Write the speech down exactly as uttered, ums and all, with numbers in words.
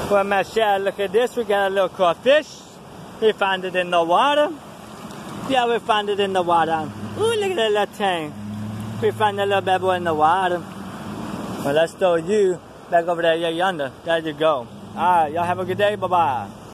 Well, Michelle, look at this. We got a little crawfish. We found it in the water. Yeah, we found it in the water. Ooh, look at that little thing. We found a little bad boy in the water. Well, let's throw you back over there, yeah, yonder. There you go. All right, y'all have a good day. Bye-bye.